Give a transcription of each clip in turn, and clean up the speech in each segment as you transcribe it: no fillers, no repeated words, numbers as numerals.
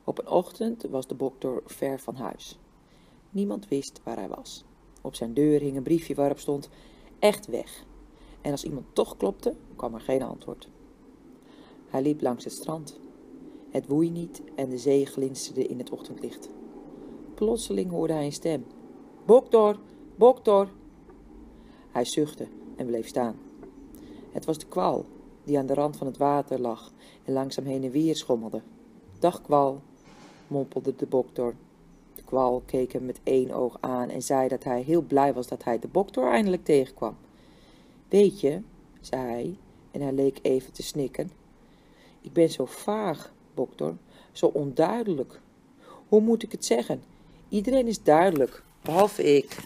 Op een ochtend was de boktor ver van huis. Niemand wist waar hij was. Op zijn deur hing een briefje waarop stond: echt weg. En als iemand toch klopte, kwam er geen antwoord. Hij liep langs het strand. Het woei niet en de zee glinsterde in het ochtendlicht. Plotseling hoorde hij een stem. Boktor, boktor. Hij zuchtte en bleef staan. Het was de kwal, die aan de rand van het water lag en langzaam heen en weer schommelde. Dag kwal, mompelde de boktor. De kwal keek hem met één oog aan en zei dat hij heel blij was dat hij de boktor eindelijk tegenkwam. Weet je, zei hij, en hij leek even te snikken. Ik ben zo vaag, boktor, zo onduidelijk. Hoe moet ik het zeggen? Iedereen is duidelijk, behalve ik.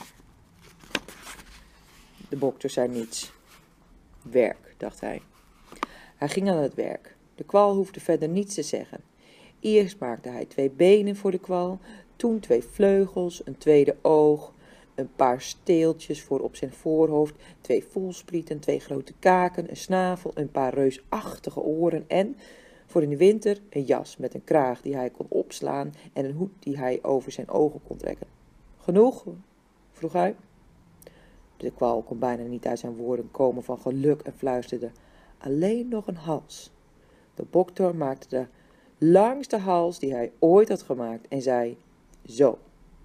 De boktor zei niets. Werk, dacht hij. Hij ging aan het werk. De kwal hoefde verder niets te zeggen. Eerst maakte hij 2 benen voor de kwal, toen 2 vleugels, een tweede oog, een paar steeltjes voor op zijn voorhoofd, 2 voelsprieten, 2 grote kaken, een snavel, een paar reusachtige oren en, voor in de winter, een jas met een kraag die hij kon opslaan en een hoed die hij over zijn ogen kon trekken. Genoeg? Vroeg hij. De kwal kon bijna niet uit zijn woorden komen van geluk en fluisterde: alleen nog een hals. De boktor maakte de langste hals die hij ooit had gemaakt en zei: zo.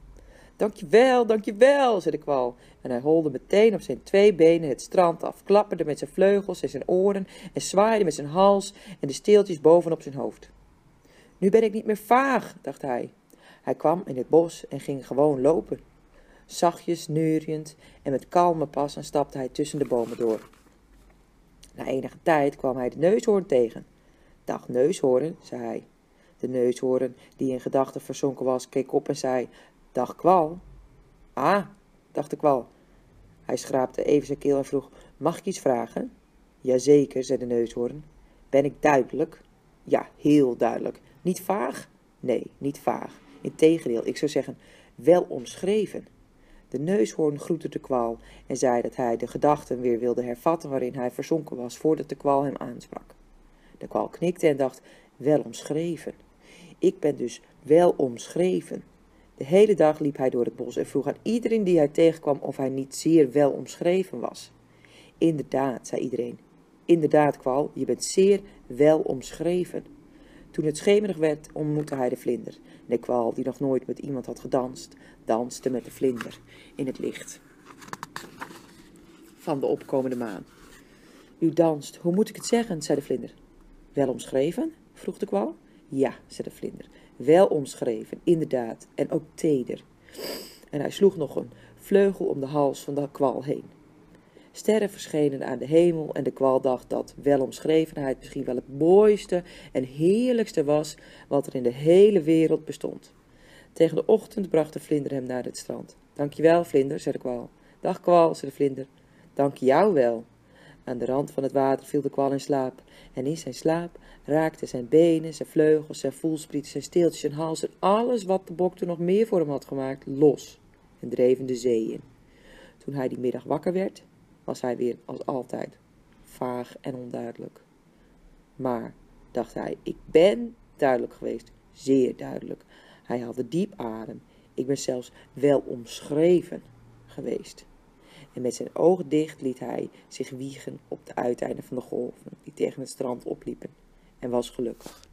Dankjewel, zei de kwal. En hij holde meteen op zijn 2 benen het strand af, klapperde met zijn vleugels en zijn oren en zwaaide met zijn hals en de steeltjes bovenop zijn hoofd. Nu ben ik niet meer vaag, dacht hij. Hij kwam in het bos en ging gewoon lopen. Zachtjes, neuriënd en met kalme passen stapte hij tussen de bomen door. Na enige tijd kwam hij de neushoorn tegen. Dag neushoorn, zei hij. De neushoorn, die in gedachten verzonken was, keek op en zei: dag kwal. Ah, dacht de kwal. Hij schraapte even zijn keel en vroeg: mag ik iets vragen? Jazeker, zei de neushoorn. Ben ik duidelijk? Ja, heel duidelijk. Niet vaag? Nee, niet vaag. Integendeel, ik zou zeggen, wel omschreven. De neushoorn groette de kwal en zei dat hij de gedachten weer wilde hervatten waarin hij verzonken was voordat de kwal hem aansprak. De kwal knikte en dacht: wel omschreven. Ik ben dus wel omschreven. De hele dag liep hij door het bos en vroeg aan iedereen die hij tegenkwam of hij niet zeer wel omschreven was. Inderdaad, zei iedereen. Inderdaad, kwal, je bent zeer wel omschreven. Toen het schemerig werd, ontmoette hij de vlinder. De kwal, die nog nooit met iemand had gedanst, danste met de vlinder in het licht van de opkomende maan. U danst, hoe moet ik het zeggen, zei de vlinder. Wel omschreven? Vroeg de kwal. Ja, zei de vlinder. Wel omschreven, inderdaad, en ook teder. En hij sloeg nog een vleugel om de hals van de kwal heen. Sterren verschenen aan de hemel en de kwal dacht dat welomschrevenheid misschien wel het mooiste en heerlijkste was wat er in de hele wereld bestond. Tegen de ochtend bracht de vlinder hem naar het strand. Dankjewel, vlinder, zei de kwal. Dag kwal, zei de vlinder. Dank jou wel. Aan de rand van het water viel de kwal in slaap en in zijn slaap raakten zijn benen, zijn vleugels, zijn voelsprieten, zijn steeltjes, zijn hals en alles wat de boktor nog meer voor hem had gemaakt los en dreven de zee in. Toen hij die middag wakker werd, was hij weer als altijd vaag en onduidelijk. Maar, dacht hij, ik ben duidelijk geweest, zeer duidelijk. Hij haalde diep adem. Ik ben zelfs wel omschreven geweest. En met zijn ogen dicht liet hij zich wiegen op de uiteinden van de golven die tegen het strand opliepen en was gelukkig.